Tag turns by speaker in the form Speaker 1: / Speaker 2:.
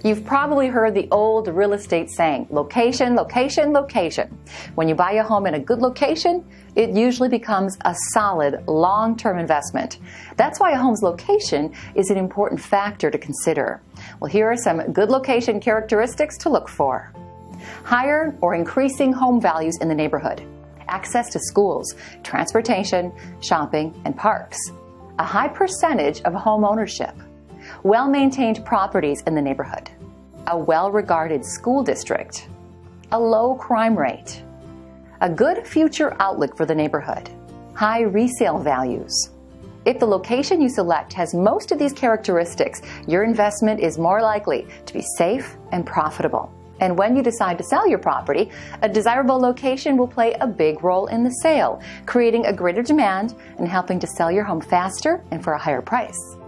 Speaker 1: You've probably heard the old real estate saying, location, location, location. When you buy a home in a good location, it usually becomes a solid, long-term investment. That's why a home's location is an important factor to consider. Well, here are some good location characteristics to look for. Higher or increasing home values in the neighborhood. Access to schools, transportation, shopping, and parks. A high percentage of home ownership. Well-maintained properties in the neighborhood. A well-regarded school district. A low crime rate. A good future outlook for the neighborhood. High resale values. If the location you select has most of these characteristics, your investment is more likely to be safe and profitable. And when you decide to sell your property, a desirable location will play a big role in the sale, creating a greater demand and helping to sell your home faster and for a higher price.